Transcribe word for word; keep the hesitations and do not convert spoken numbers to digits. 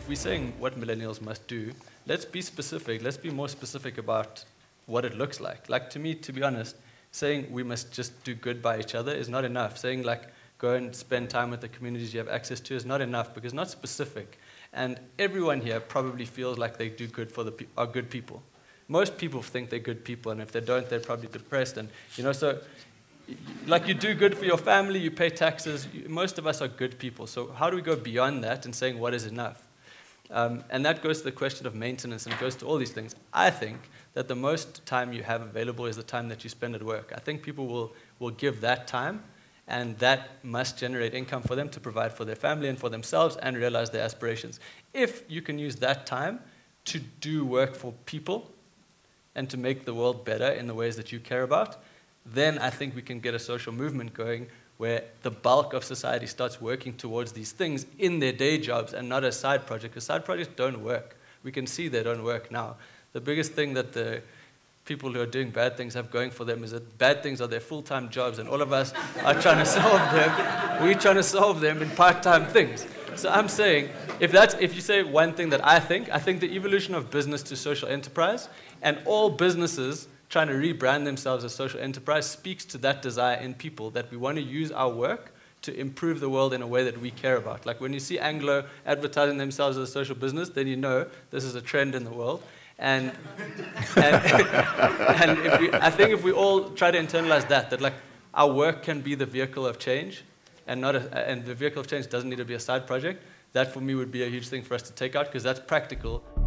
we're saying what millennials must do, let's be specific. Let's be more specific about what it looks like. Like, to me, to be honest, saying we must just do good by each other is not enough. Saying, like, go and spend time with the communities you have access to is not enough, because it's not specific. And everyone here probably feels like they do good for the pe are good people. Most people think they're good people, and if they don't, they're probably depressed. And, you know, so, like, you do good for your family, you pay taxes. You, most of us are good people. So how do we go beyond that and saying what is enough? Um, and that goes to the question of maintenance, and it goes to all these things. I think that the most time you have available is the time that you spend at work. I think people will, will give that time, and that must generate income for them to provide for their family and for themselves and realize their aspirations. If you can use that time to do work for people and to make the world better in the ways that you care about, then I think we can get a social movement going where the bulk of society starts working towards these things in their day jobs and not as side projects, because side projects don't work. We can see they don't work now. The biggest thing that the people who are doing bad things have going for them is that bad things are their full-time jobs, and all of us are trying to solve them. We're trying to solve them in part-time things. So I'm saying, if, that's, if you say one thing that I think, I think the evolution of business to social enterprise, and all businesses trying to rebrand themselves as social enterprise, speaks to that desire in people that we want to use our work to improve the world in a way that we care about. Like, when you see Anglo advertising themselves as a social business, then you know this is a trend in the world. And, and, and if we, I think if we all try to internalize that, that like our work can be the vehicle of change, and, not a, and the vehicle of change doesn't need to be a side project, that for me would be a huge thing for us to take out, because that's practical.